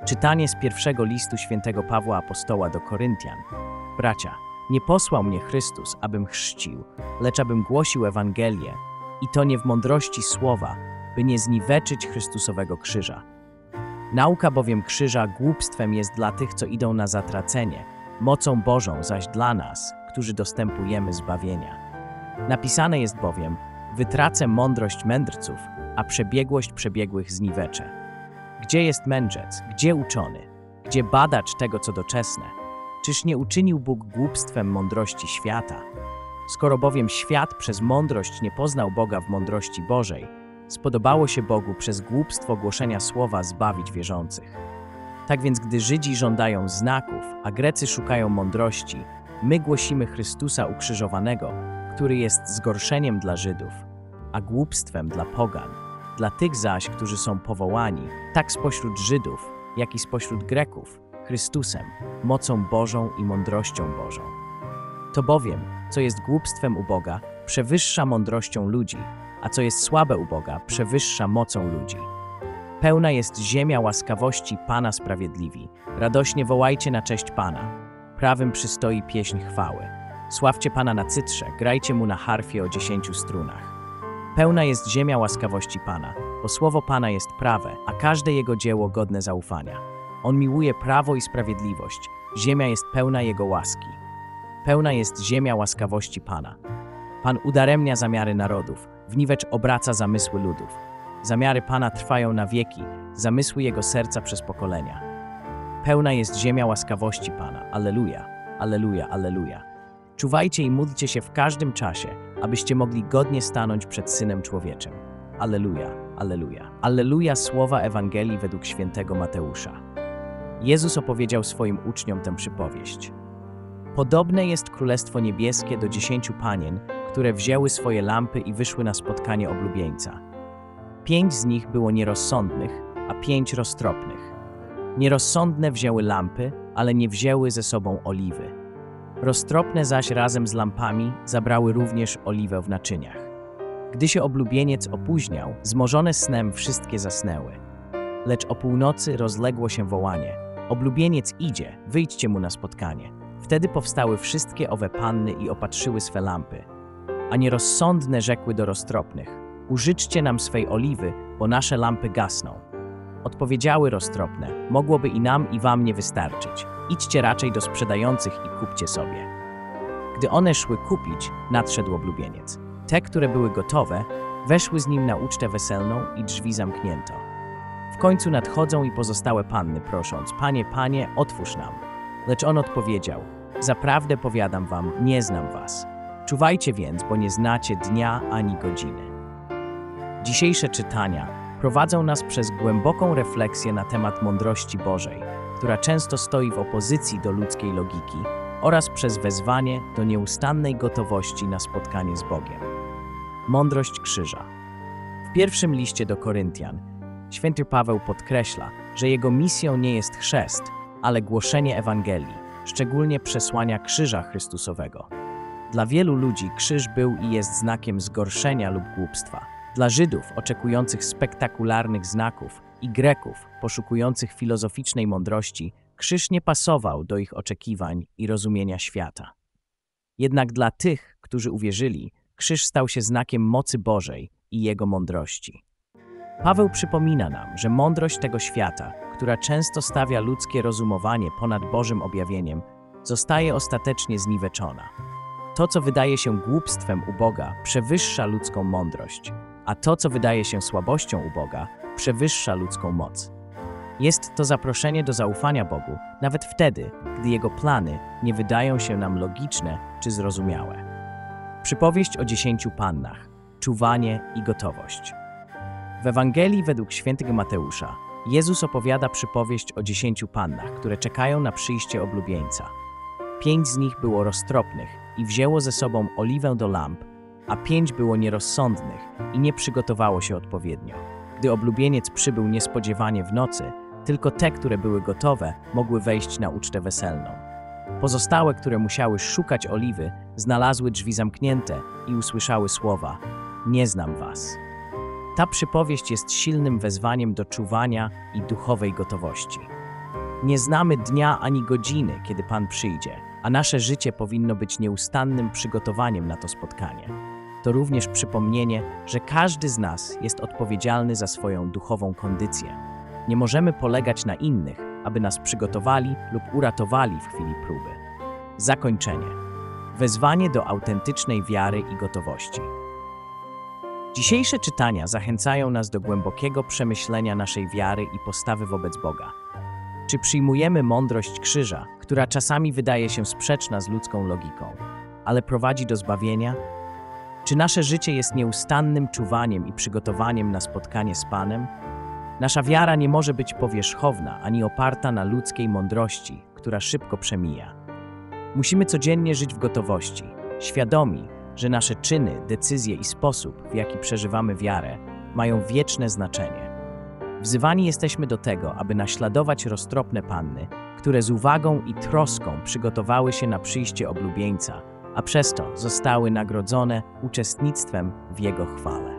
Czytanie z pierwszego listu świętego Pawła Apostoła do Koryntian. Bracia, nie posłał mnie Chrystus, abym chrzcił, lecz abym głosił Ewangelię, i to nie w mądrości słowa, by nie zniweczyć Chrystusowego krzyża. Nauka bowiem krzyża głupstwem jest dla tych, co idą na zatracenie, mocą Bożą zaś dla nas, którzy dostępujemy zbawienia. Napisane jest bowiem: wytracę mądrość mędrców, a przebiegłość przebiegłych zniweczę. Gdzie jest mędrzec, gdzie uczony, gdzie badacz tego, co doczesne? Czyż nie uczynił Bóg głupstwem mądrości świata? Skoro bowiem świat przez mądrość nie poznał Boga w mądrości Bożej, spodobało się Bogu przez głupstwo głoszenia słowa zbawić wierzących. Tak więc, gdy Żydzi żądają znaków, a Grecy szukają mądrości, my głosimy Chrystusa ukrzyżowanego, który jest zgorszeniem dla Żydów, a głupstwem dla pogan. Dla tych zaś, którzy są powołani, tak spośród Żydów, jak i spośród Greków, Chrystusem, mocą Bożą i mądrością Bożą. To bowiem, co jest głupstwem u Boga, przewyższa mądrością ludzi, a co jest słabe u Boga, przewyższa mocą ludzi. Pełna jest ziemia łaskawości Pana sprawiedliwi. Radośnie wołajcie na cześć Pana. Prawym przystoi pieśń chwały. Sławcie Pana na cytrze, grajcie Mu na harfie o 10 strunach. Pełna jest ziemia łaskawości Pana, bo słowo Pana jest prawe, a każde Jego dzieło godne zaufania. On miłuje prawo i sprawiedliwość, ziemia jest pełna Jego łaski. Pełna jest ziemia łaskawości Pana. Pan udaremnia zamiary narodów, wniwecz obraca zamysły ludów. Zamiary Pana trwają na wieki, zamysły Jego serca przez pokolenia. Pełna jest ziemia łaskawości Pana. Alleluja, alleluja, alleluja. Czuwajcie i módlcie się w każdym czasie, abyście mogli godnie stanąć przed Synem Człowieczym. Alleluja, alleluja. Alleluja słowa Ewangelii według świętego Mateusza. Jezus opowiedział swoim uczniom tę przypowieść. Podobne jest Królestwo Niebieskie do 10 panien, które wzięły swoje lampy i wyszły na spotkanie oblubieńca. 5 z nich było nierozsądnych, a 5 roztropnych. Nierozsądne wzięły lampy, ale nie wzięły ze sobą oliwy. Roztropne zaś razem z lampami zabrały również oliwę w naczyniach. Gdy się oblubieniec opóźniał, zmorzone snem wszystkie zasnęły. Lecz o północy rozległo się wołanie: oblubieniec idzie, wyjdźcie mu na spotkanie. Wtedy powstały wszystkie owe panny i opatrzyły swe lampy. A nierozsądne rzekły do roztropnych: użyczcie nam swej oliwy, bo nasze lampy gasną. Odpowiedziały roztropne: mogłoby i nam, i wam nie wystarczyć. Idźcie raczej do sprzedających i kupcie sobie. Gdy one szły kupić, nadszedł oblubieniec. Te, które były gotowe, weszły z nim na ucztę weselną i drzwi zamknięto. W końcu nadchodzą i pozostałe panny, prosząc: Panie, Panie, otwórz nam. Lecz on odpowiedział: zaprawdę powiadam wam, nie znam was. Czuwajcie więc, bo nie znacie dnia ani godziny. Dzisiejsze czytania prowadzą nas przez głęboką refleksję na temat mądrości Bożej, która często stoi w opozycji do ludzkiej logiki, oraz przez wezwanie do nieustannej gotowości na spotkanie z Bogiem. Mądrość krzyża. W pierwszym liście do Koryntian święty Paweł podkreśla, że jego misją nie jest chrzest, ale głoszenie Ewangelii, szczególnie przesłania krzyża Chrystusowego. Dla wielu ludzi krzyż był i jest znakiem zgorszenia lub głupstwa. Dla Żydów oczekujących spektakularnych znaków i Greków poszukujących filozoficznej mądrości, krzyż nie pasował do ich oczekiwań i rozumienia świata. Jednak dla tych, którzy uwierzyli, krzyż stał się znakiem mocy Bożej i Jego mądrości. Paweł przypomina nam, że mądrość tego świata, która często stawia ludzkie rozumowanie ponad Bożym objawieniem, zostaje ostatecznie zniweczona. To, co wydaje się głupstwem u Boga, przewyższa ludzką mądrość, a to, co wydaje się słabością u Boga, przewyższa ludzką moc. Jest to zaproszenie do zaufania Bogu, nawet wtedy, gdy Jego plany nie wydają się nam logiczne czy zrozumiałe. Przypowieść o 10 pannach, czuwanie i gotowość. W Ewangelii według świętego Mateusza Jezus opowiada przypowieść o 10 pannach, które czekają na przyjście oblubieńca. 5 z nich było roztropnych i wzięło ze sobą oliwę do lamp, a 5 było nierozsądnych i nie przygotowało się odpowiednio. Gdy oblubieniec przybył niespodziewanie w nocy, tylko te, które były gotowe, mogły wejść na ucztę weselną. Pozostałe, które musiały szukać oliwy, znalazły drzwi zamknięte i usłyszały słowa: nie znam was. Ta przypowieść jest silnym wezwaniem do czuwania i duchowej gotowości. Nie znamy dnia ani godziny, kiedy Pan przyjdzie, a nasze życie powinno być nieustannym przygotowaniem na to spotkanie. To również przypomnienie, że każdy z nas jest odpowiedzialny za swoją duchową kondycję. Nie możemy polegać na innych, aby nas przygotowali lub uratowali w chwili próby. Zakończenie. Wezwanie do autentycznej wiary i gotowości. Dzisiejsze czytania zachęcają nas do głębokiego przemyślenia naszej wiary i postawy wobec Boga. Czy przyjmujemy mądrość krzyża, która czasami wydaje się sprzeczna z ludzką logiką, ale prowadzi do zbawienia? Czy nasze życie jest nieustannym czuwaniem i przygotowaniem na spotkanie z Panem? Nasza wiara nie może być powierzchowna ani oparta na ludzkiej mądrości, która szybko przemija. Musimy codziennie żyć w gotowości, świadomi, że nasze czyny, decyzje i sposób, w jaki przeżywamy wiarę, mają wieczne znaczenie. Wzywani jesteśmy do tego, aby naśladować roztropne panny, które z uwagą i troską przygotowały się na przyjście oblubieńca, a przez to zostały nagrodzone uczestnictwem w Jego chwale.